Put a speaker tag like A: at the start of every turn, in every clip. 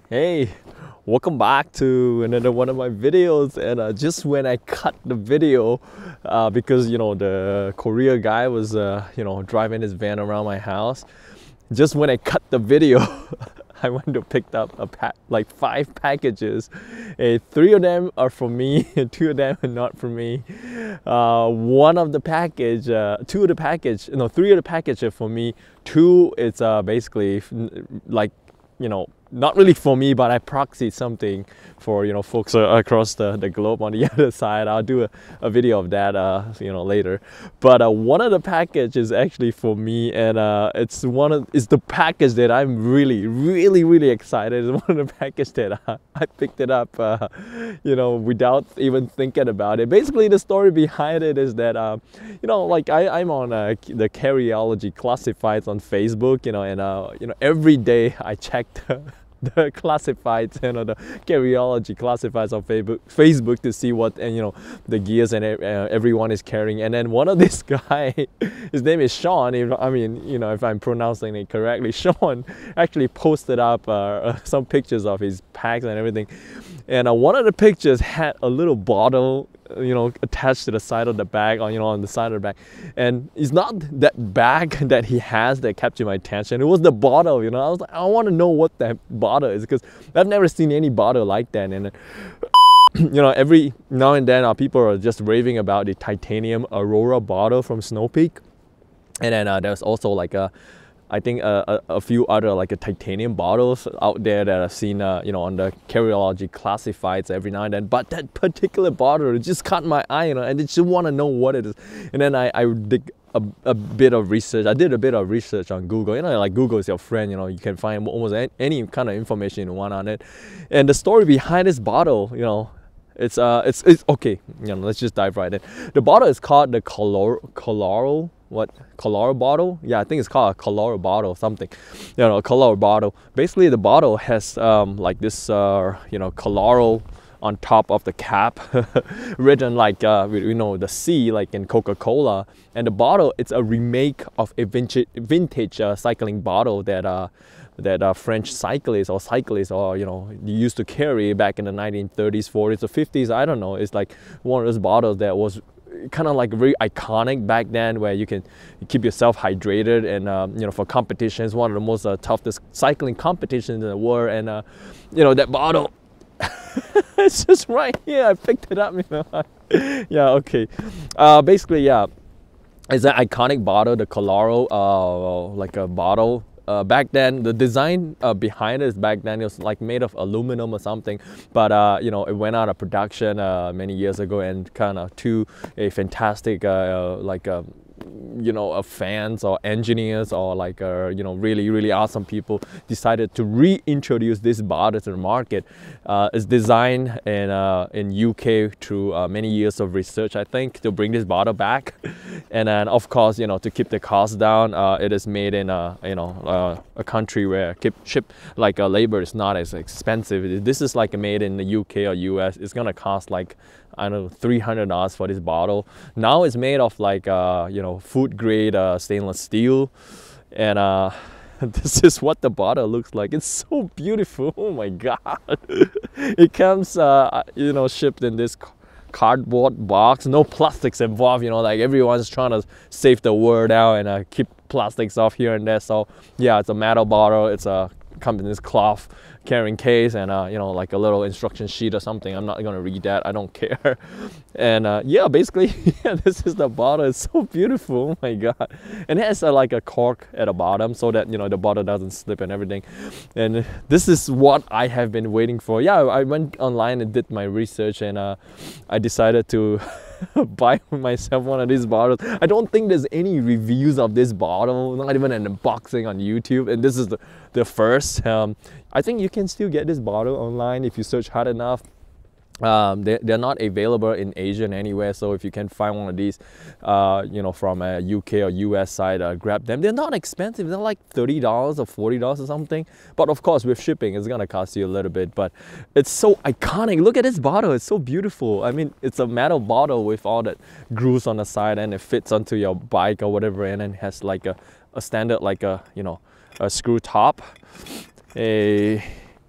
A: Hey, welcome back to another one of my videos. And just when I cut the video, because the courier guy was driving his van around my house, just when I cut the video, I went to pick up like 5 packages. 3 of them are for me, 2 of them are not for me. One of the package, 2 of the package, no, 3 of the package are for me. 2, it's basically like, not really for me, but I proxied something for folks across the globe on the other side. I'll do a video of that later. But one of the package is actually for me, and it's the package that I'm really excited. It's one of the package that I picked it up without even thinking about it. Basically, the story behind it is that like I'm on the Carryology classifieds on Facebook, and every day I check the classifieds, the Carryology classifieds on Facebook to see what the gears and everyone is carrying. And then one of this guy, his name is Sean, if I'm pronouncing it correctly, Sean actually posted up some pictures of his packs and everything. And one of the pictures had a little bottle attached to the side of the bag, on the side of the bag. And it's not that bag that he has that captured my attention. It was the bottle. I was like, I want to know what that bottle is, because I've never seen any bottle like that. And every now and then people are just raving about the titanium Aurora bottle from Snow Peak. And then there's also like I think a few other like titanium bottles out there that I've seen on the Carryology classifieds every now and then. But that particular bottle just caught my eye, and I just want to know what it is. And then I did a bit of research. I did a bit of research on Google. Like Google is your friend. You can find almost any kind of information you want on it. And the story behind this bottle, it's okay. Let's just dive right in. The bottle is called the Coloral bottle. Yeah, I think it's called a Coloral bottle or something. A Coloral bottle. Basically, the bottle has like this Coloral on top of the cap, written like the C, like in Coca-Cola. And the bottle, it's a remake of a vintage cycling bottle that French cyclists used to carry back in the 1930s, 40s, or 50s. I don't know. It's like one of those bottles that was kind of like very iconic back then, where you can keep yourself hydrated, and for competitions, one of the most toughest cycling competitions in the world. And that bottle, it's just right here. I picked it up. Yeah, okay. Basically, yeah, it's an iconic bottle, the Coloral, like a bottle. Back then, the design behind it, back then, it was like made of aluminum or something, but it went out of production many years ago, and kind of to a fantastic fans or engineers or like really awesome people decided to reintroduce this bottle to the market. It's designed in UK through many years of research, I think, to bring this bottle back. And then of course, to keep the cost down, it is made in a country where labor is not as expensive. This is like made in the UK or US. It's gonna cost like, I don't know, $300 for this bottle. Now it's made of like food grade stainless steel, and this is what the bottle looks like. It's so beautiful. Oh my god. It comes shipped in this cardboard box, no plastics involved. Like everyone's trying to save the world out and keep plastics off here and there. So yeah, it's a metal bottle. It's comes in this cloth carrying case, and like a little instruction sheet or something. I'm not gonna read that, I don't care. And yeah, basically, yeah, this is the bottle. It's so beautiful. Oh my god. And it has like a cork at the bottom, so that the bottle doesn't slip and everything. And this is what I have been waiting for. Yeah, I went online and did my research, and I decided to buy myself one of these bottles. I don't think there's any reviews of this bottle, not even an unboxing on YouTube, and this is the first. I think you can still get this bottle online if you search hard enough. They're not available in Asia anywhere, so if you can find one of these from a UK or US side, grab them. They're not expensive. They're like $30 or $40 or something, but of course with shipping it's gonna cost you a little bit. But it's so iconic. Look at this bottle. It's so beautiful. I mean, it's a metal bottle with all that grooves on the side, and it fits onto your bike or whatever, and then it has like a standard, like a screw top,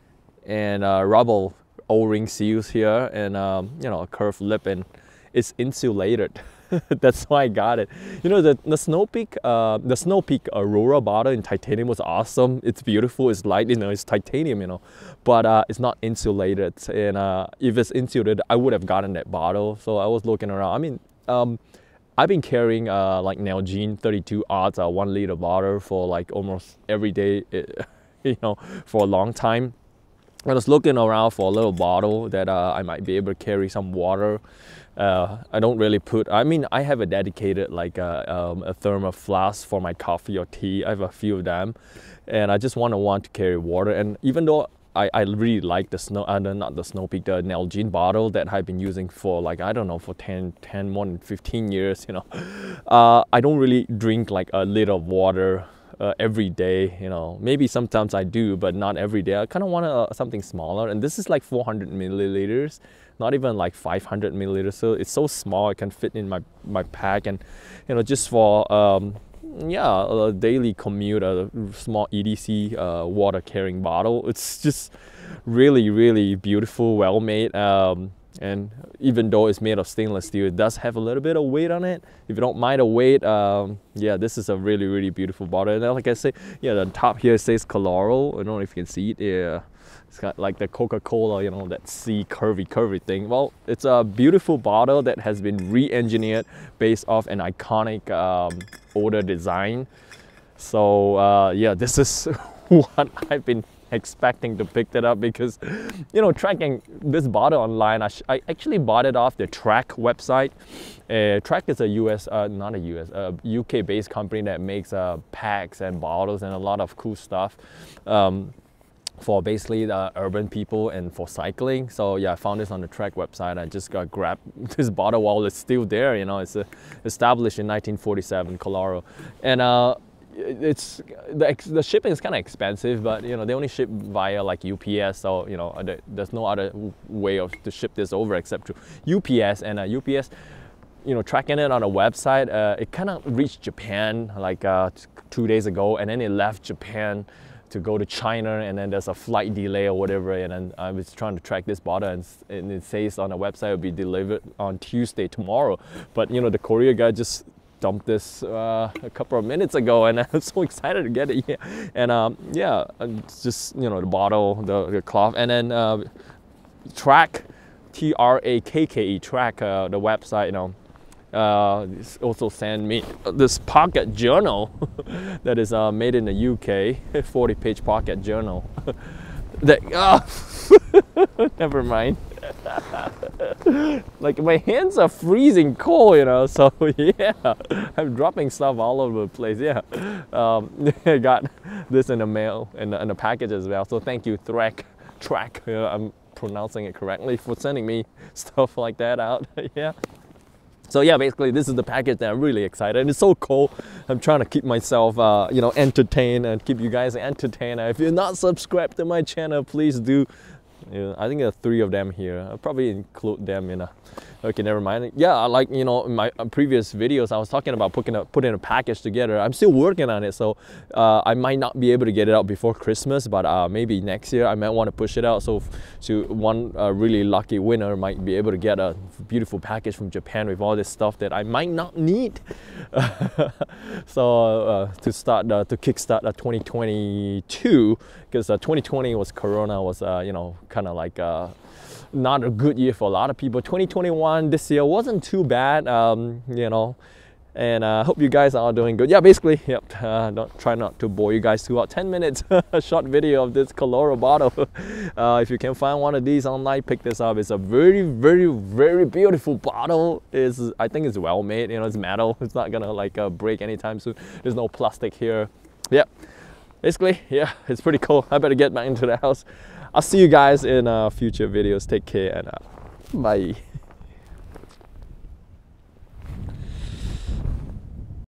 A: and rubber O-ring seals here, and you know, a curved lip, and it's insulated. That's why I got it. You know, the Snow Peak Aurora bottle in titanium was awesome. It's beautiful, it's light, you know, it's titanium, you know, but it's not insulated. And if it's insulated, I would have gotten that bottle. So I was looking around. I mean, I've been carrying like Nalgene 32 odds 1 liter bottle for like almost every day, you know, for a long time. I was looking around for a little bottle that I might be able to carry some water. I don't really put, I mean, I have a dedicated like a thermal flask for my coffee or tea. I have a few of them, and I just want to carry water. And even though I really like the not the Snow Peak, the Nalgene bottle that I've been using for like, I don't know, for 10 more than 15 years, you know, I don't really drink like a liter of water every day, you know. Maybe sometimes I do, but not every day. I kind of want something smaller, and this is like 400 milliliters, not even like 500 milliliters. So it's so small, it can fit in my pack, and you know, just for yeah, a daily commute, a small EDC water carrying bottle. It's just really beautiful, well made. And even though it's made of stainless steel, it does have a little bit of weight on it. If you don't mind the weight, yeah, this is a really beautiful bottle. And like I say, yeah, the top here says Coloral. I don't know if you can see it. Yeah, it's got like the Coca-Cola, you know, that C curvy thing. Well, it's a beautiful bottle that has been re-engineered based off an iconic outta design. So yeah, this is what I've been expecting to pick that up, because you know, tracking this bottle online, I actually bought it off the Track website. Track is a US, not a US, UK based company that makes packs and bottles and a lot of cool stuff for basically the urban people and for cycling. So yeah, I found this on the Track website. I just got grabbed this bottle while it's still there, you know. It's established in 1947, Colorado, and it's the shipping is kind of expensive, but you know, they only ship via like UPS, so you know, there's no other way to ship this over except to UPS. And UPS, you know, tracking it on a website, it kind of reached Japan like 2 days ago, and then it left Japan to go to China, and then there's a flight delay or whatever, and then I was trying to track this bottle, and it says on the website it'll be delivered on Tuesday, tomorrow. But you know, the courier guy just dumped this a couple of minutes ago, and I'm so excited to get it here. And yeah, it's just, you know, the bottle, the cloth, and then Track, TRAKKE, Track, the website, you know, also sent me this pocket journal that is made in the UK, 40-page pocket journal. That never mind. Like, my hands are freezing cold, you know, so yeah, I'm dropping stuff all over the place. Yeah, I got this in the mail and in the package as well, so thank you, Track, you know, I'm pronouncing it correctly, for sending me stuff like that out. Yeah. So yeah, basically this is the package that I'm really excited, and it's so cold. I'm trying to keep myself, you know, entertained and keep you guys entertained. If you're not subscribed to my channel, please do. Yeah, I think there are 3 of them here. I'll probably include them in a... Okay, never mind. Yeah, like, you know, in my previous videos, I was talking about putting a package together. I'm still working on it, so I might not be able to get it out before Christmas, but maybe next year I might want to push it out. So one really lucky winner might be able to get a beautiful package from Japan with all this stuff that I might not need. So to kickstart 2022, because 2020 was Corona, was you know, kind of like not a good year for a lot of people. 2021, this year, wasn't too bad, you know, and I hope you guys are all doing good. Yeah, basically, yep, don't try not to bore you guys throughout 10 minutes, a short video of this Coloral bottle. If you can find one of these online, pick this up. It's a very beautiful bottle. I think it's well made, you know, it's metal. It's not gonna like break anytime soon. There's no plastic here. Yep, basically, yeah, it's pretty cool. I better get back into the house. I'll see you guys in future videos. Take care, and bye.